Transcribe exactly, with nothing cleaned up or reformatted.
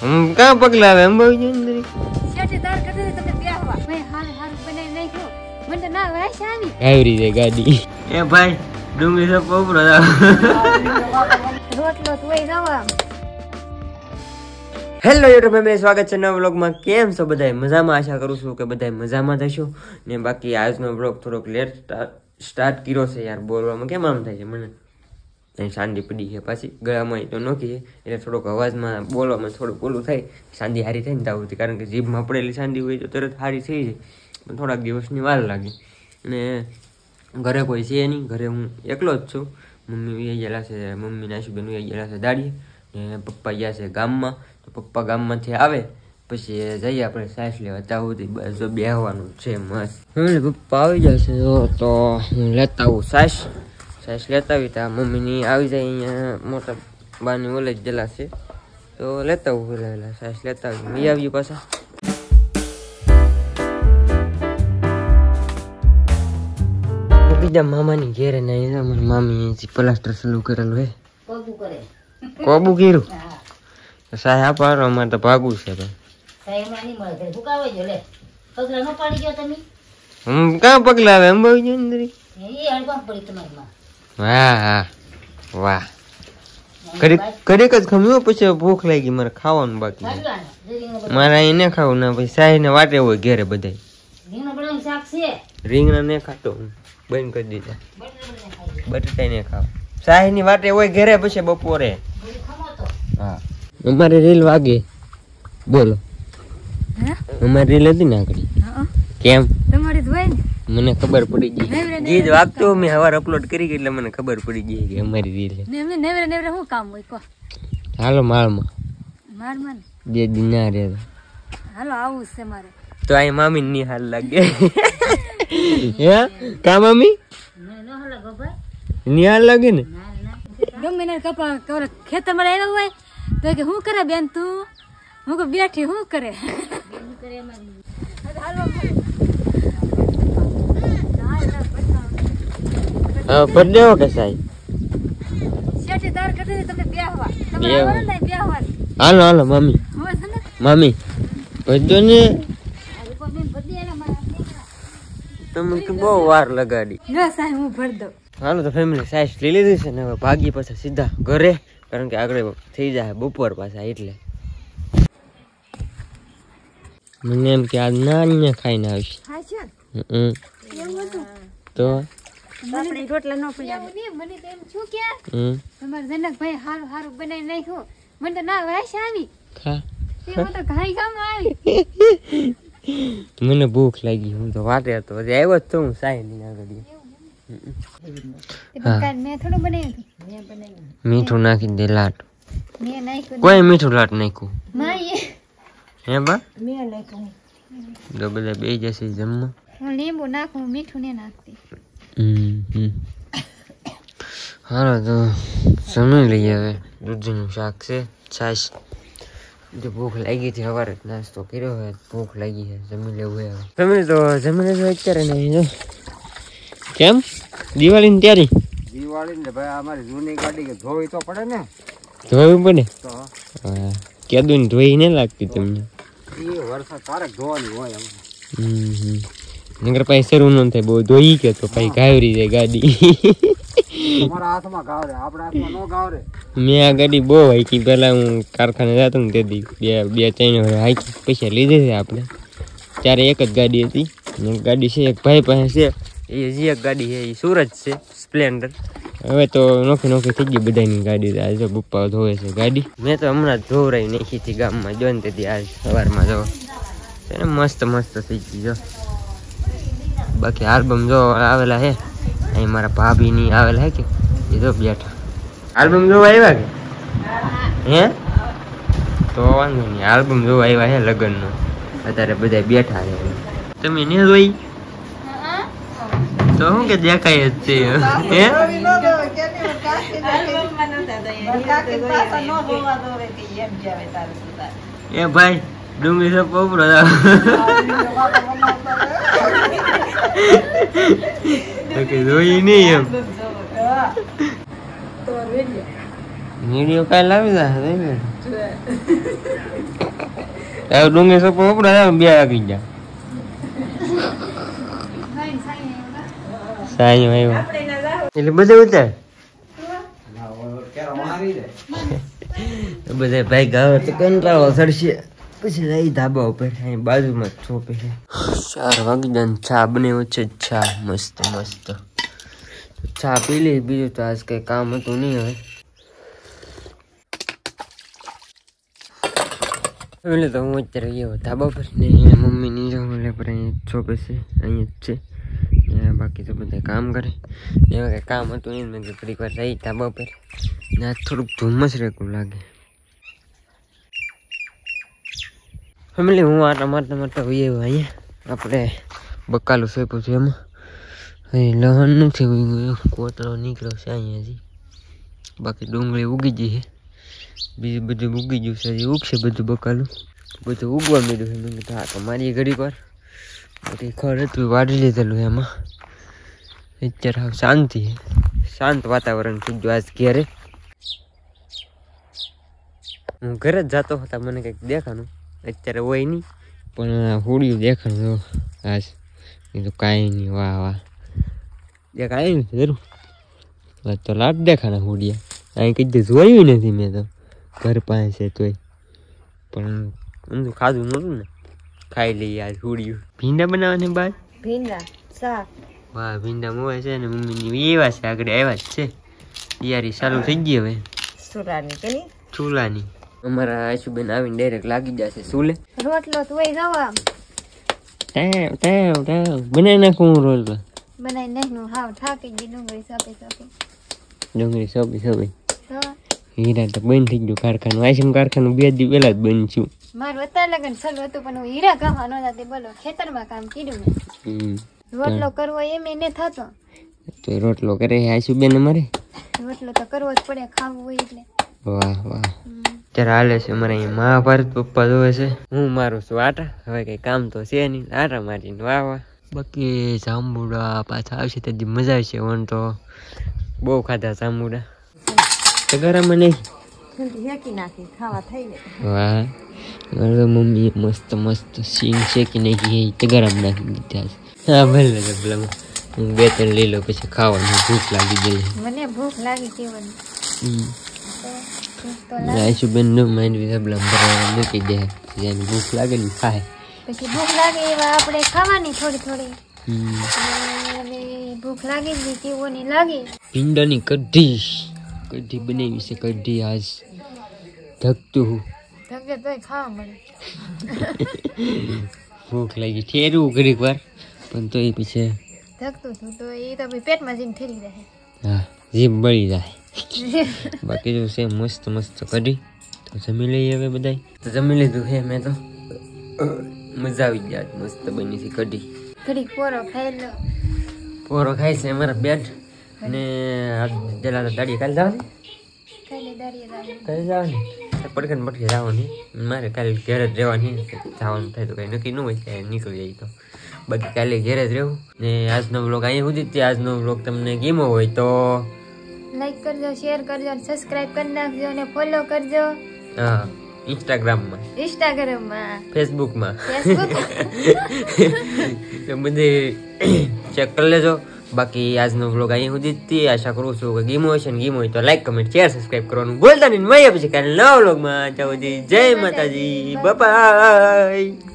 हम कहाँ पगला है हम भाई अंदर सेटे दार करते તમે બેહવા મે હાલ હાલ બનાઈ નાખ્યો મને તો ના વાયસાની આવરી જાય ગાડી એ ભાઈ ડુંગળી સો પોપરો રોટલો તોય જાવા હેલો યુટ્યુબ મેં સ્વાગત છે નવા વ્લોગમાં કેમ છો બધાય મજામાં આશા કરું છું કે બધાય મજામાં થશો ને બાકી આજનો વ્લોગ થોડોક લેટ સ્ટાર્ટ કર્યો છે યાર બોલવામાં કેમ આમ થાય છે મને શાંતિ પડી છે પાછી ગળામાં તો નોખી એટલે થોડોક અવાજમાં બોલવામાં થોડુંક ઓલું થાય શાંતિ હારી થાય ને તાવથી કારણ કે જીભમાં પડેલી શાંતિ હોય તો તરત હારી થઈ જાય પણ થોડાક દિવસની વાર લાગે અને ઘરે કોઈ છે નહીં ઘરે હું એકલો જ છું મમ્મી વહી ગયેલા છે મમ્મી નાશુબેન વહી ગયેલા છે દાડીએ ને પપ્પા ગયા છે ગામમાં તો પપ્પા ગામમાંથી આવે પછી જઈએ આપણે સાસ લેવા ત્યાં સુધી બસ બેહવાનું છે મસ્ત હું પપ્પા આવી જશે તો હું લેતા આવું સાસ સાસ લેતા આવી ત્યાં મમ્મીની આવી જાય અહીંયા મોટા બાની ઓલે જ જલા છે તો લેતા આવું પેલા સાસ લેતા આવી મેં આવ્યું પાછા બીજા મામાની ઘેરે ને મારી મામી પ્લાસ્ટર ચાલુ કરેલું હે કોબુ કરે કોબુ કર્યું સાહેબ આપારો અમારે તો ભાગવું છે ભાઈ હું ક્યાં પગલા આવે એમ ભાઈ અંદર વાહ હા વાહ કડીક કડીક જ ખમ્યો પછી ભૂખ લાગી મારે ખાવાનું બાકી મારે અહીં ને ખાવું ના પછી સાહેબ ને વાટે હોય ઘેરે બધા રીંગણા ને ખાતો હું બંધ કરી દીધા બટાટા ને ખાવ સાહેબ ની વાટે હોય ઘેરે પછી બપોરે હા અમારે રીલ વાગે બોલો અમારી રીલ હતી ને આગળ કેમ તમારી હોય ને મને ખબર પડી ગઈ ગીત વાગતો મેં હવાર અપલોડ કરી એટલે મને ખબર પડી ગઈ કે અમારી રીલ નેવરે નેવરે નેવરે શું કામ હોય કો હાલો માળમાં મારમાં બે દિન ના રહે હાલો આવું છે મારે તો આ મામી ની હાલ લાગે હે કા મામી ની હાલ લાગે ને ગમે ને કપા કવર ખેતર માં આવ્યો હોય તો કે શું કરે બેન તું હું કે બેઠી શું કરે હા પર દેવો કે સાઈ સેટે દાર કરતે તમે બેહવા તમે આવવાનું નહીં બેહવા હાલો હાલો મામી હોય છે ને મામી બધો ને તમે કે બહુ વાર લગાડી ના સાહેબ હું ભર દઉં હાલો તો ફેમિલી સાઈઝ લઈ લીધી છે ને હવે ભાગી પાછા સીધા ઘરે કારણ કે આગળ થઈ જાય બપોર પાછા એટલે મને એમ કે આજ નાની ખાઈને આવીશ હમ તો આપણે રોટલા ન પડ્યા મને તો એમ શું કે હમ તમાર જનકભાઈ હારું હારું બનાવી નાખ્યું મને તો ના વાસ આવી ખા તે તો ખાઈ ગામ આવી મને ભૂખ લાગી હું તો વાટે હતો હજી આવ્યો જ તો હું સાઈ ની આગળ હા મેં થોડું બનાવ્યું મેં બનાવ્યું મીઠું નાખી દે લાટ મેં નાખ્યું કોઈ મીઠું લાટ નાખ્યું માય હે બા મેં નાખ્યું તો બધા બે જશે જમવા હું લીંબુ નાખું મીઠું ને નાખતી હમ હાલો તો સમય લઈએ હવે દૂધીનું શાક છે છાશ જો ભૂખ લાગી હતી સવારે નાસ્તો કર્યો હોય ભૂખ લાગી છે જમી લેવું હોય હવે તમે તો જમી લેજો અત્યારે નહીં કેમ દિવાળી ની તૈયારી દિવાળી ને ભાઈ અમારી જૂની ગાડી કે ધોવી તો પડે ને ધોવી પડે તો હા કેદું ધોઈ ન લાગતી તમને એ વર્ષ તારક ધોવાની હોય હમ નગર પાસે શરૂ ન થાય બહુ ધોઈ કે તો પછી ગાવરી જાય ગાડી તમારા હાથમાં ગાવરે આપણા હાથમાં નો ગાવરે મેં આ ગાડી બહુ હાઈકી પેલા હું કારખાને જતો ને તે દી બે બે ત્રણ વાર હાઈકી પૈસા લીધે છે આપણે ત્યારે એક જ ગાડી હતી એક ગાડી છે એક ભાઈ પાસે છે એ હજી એક ગાડી છે એ સુરત છે સ્પ્લેન્ડર હવે તો નોખી નોખી થઈ ગઈ બધાની ગાડી આજે પપ્પા ધોવે છે ગાડી મેં તો હમણાં જ ધોવરાઈ નાખી હતી ગામમાં જો ને તેથી આજ સવારમાં જો એને મસ્ત મસ્ત થઈ ગઈ જો બાકી આલ્બમ જો આવેલા હે અહીં મારા ભાભીની આવેલા હે કે એ તો બેઠા આલ્બમ જોવા આવ્યા કે હે તો વાંધો નહીં આલ્બમ જોવા આવ્યા હે લગ્નનો અત્યારે બધા બેઠા છે તમે ને જોઈ તો શું કે દેખાય જ છે હે એ ભાઈ ડુંગળી સો પોપરો જોઈ નહીં એમ વિડીયો કાલ આવી જાય આ ડુંગળી સપો ઉપડા બે આગી જા સાયો આવ્યો એટલે બધે ઉતાર બધા ભાઈ ગાવ તો કંટાળો ચડશે પછી રહી ધાબા ઉપર અહીં બાજુમાં જ ચોપે છે ચાર વાગી જાય ચા બને છે ચા મસ્ત મસ્ત ચા પી લે બીજું તો આજ કઈ કામ હતું નહીં હવે એટલે તો હું અત્યારે ગયો ધાબા પર ને મમ્મી ની જાઉં એટલે પર અહીં ચોપે છે અહીંયા જ છે બાકી તો બધા કામ કરે એવા કંઈ કામ હતું નહીં મેં ઘડીક વાર રહી ધાબા પર ને આજ થોડુંક ધુમ્મસ રેકું લાગે ફેમિલી હું આટલા મારતા મારતા હોઈએ અહીંયા આપણે બકાલું સોંપ્યું છે એમાં અહીં લહણ નથી ઉગ્યું કોતરો નીકળ્યો છે અહીંયા હજી બાકી ડુંગળી ઉગી ગઈ છે બીજું બધું ઉગી ગયું છે હજી ઉગશે બધું બકાલું બધું ઉગવા માંડ્યું છે મેં કીધું હા તો મારી ઘડીક વાર બાકી ખર હતું વાડી લીધેલું એમાં અત્યારે હાવ શાંતિ છે શાંત વાતાવરણ થઈ ગયું આજ ઘેરે હું ઘરે જ જતો હતા મને કંઈક દેખાનું અત્યારે હોય નહીં પણ હોડિયું દેખાણું આજ કીધું કાંઈ નહીં વાહ વાહ દેખાય નથી જરૂર તો લાટ દેખાણા હોડિયા અહીં કીધું જોયું નથી મેં તો ઘર પાસે તોય પણ ઊંધું ખાધું નહોતું ને ખાઈ લઈએ આજ હોડિયું ભીંડા બનાવવાની બાદ ભીંડા શાક વાહ ભીંડા મોવા છે ને મમ્મીની એવા છે આગળ આવ્યા જ છે તૈયારી ચાલુ થઈ ગઈ હવે સુરાની કેની ચૂલાની અમારા આશુબેન આવીને ડાયરેક્ટ લાગી જશે ચૂલે રોટલો તો હોય જવા ટેવ ટેવ ટેવ બનાવી નાખું હું રોટલો બનાવી નાખનું હાવ થાકી ગઈ ડુંગળી સાપી સાપી ડુંગળી સોપી સોપી તો હીરા તો બંધ થઈ ગયું કારખાનું આઈસમ કારખાનું બે દી પહેલા જ બંધ થયું મારું અત્યારે લગન ચાલુ હતું પણ હું હીરા ગાવા ન જતી બોલો ખેતરમાં કામ કર્યું મેં હમ રોટલો કરવો એમ એને થતો તો રોટલો કરે આશુબેન અમારે રોટલો તો કરવો જ પડે ખાવું હોય એટલે વાહ વાહ ત્યારે હાલે છે અમારે અહીંયા મહાભારત પપ્પા જોવે છે હું મારું છું આટા હવે કઈ કામ તો છે નહીં આટા મારીને વાહ વાહ બાકી જાંબુડા પાછા આવશે તેથી મજા આવશે વન તો બહુ ખાધા જાંબુડા તો ગરમ નહીં શેકી નાખી ખાવા થઈ વાહ મારે મમ્મી મસ્ત મસ્ત સીંગ શેકી નાખી તો ગરમ નાખી દીધા હા ભલે ડબલામાં હું બે ત્રણ લઈ લો પછી ખાવાની ભૂખ લાગી ગઈ મને ભૂખ લાગી કેવાની આશુબેન નો માઇન્ડ ડબલા ભરવા મૂકી દે જેને ભૂખ લાગે ને ખાય પછી ભૂખ લાગે એવા આપણે ખાવાની થોડી થોડી હમ અને ભૂખ લાગી ગઈ કેવોની લાગી ભીંડાની કઢી કઢી બનાવી છે કઢી આજ ધકતું ધગે તોય ખાવા મળે ભૂખ લાગી ઠેરવું ઘડીક વાર પણ તો એ પછી ધગતું હતું તો એ તો ભાઈ પેટમાં જઈને ઠેરી રહે હા જીભ બળી જાય બાકી જો છે મસ્ત મસ્ત કઢી તો જમી લઈએ હવે બધાય તો જમી લીધું છે મેં તો મજા આવી ગયા મસ્ત બની છે કઢી ઘડીક પોરો ખાઈ લો પોરો ખાય છે અમારા બેટ અને પેલા દાડી કાલે જવાની ખાઈ લે દાડીએ દાડી કાલે જવાની પડકે ને પડકે જવાની મારે કાલે ઘરે જ રહેવાની જવાનું થાય તો કઈ નક્કી ન હોય ત્યારે નીકળી જાય તો બાકી કાલે ઘરે જ રહેવું ને આજનો વ્લોગ અહીંયા સુધી જ આજનો વ્લોગ તમને ગમ્યો હોય તો લાઈક કરજો શેર કરજો અને સબસ્ક્રાઇબ કરી નાખજો અને ફોલો કરજો હા ઇન્સ્ટાગ્રામમાં ઇન્સ્ટાગ્રામમાં ફેસબુકમાં ફેસબુક તો બધે ચેક કરી લેજો બાકી આજનો વ્લોગ અહીંયા સુધી જ આશા કરું છું કે ગમ્યો હશે ને ગમ્યો હોય તો લાઈક કમેન્ટ શેર સબસ્ક્રાઇબ કરવાનું ભૂલતા નહીં મળીએ પછી કાલે નવા વ્લોગમાં ત્યાં સુધી જય માતાજી બાય.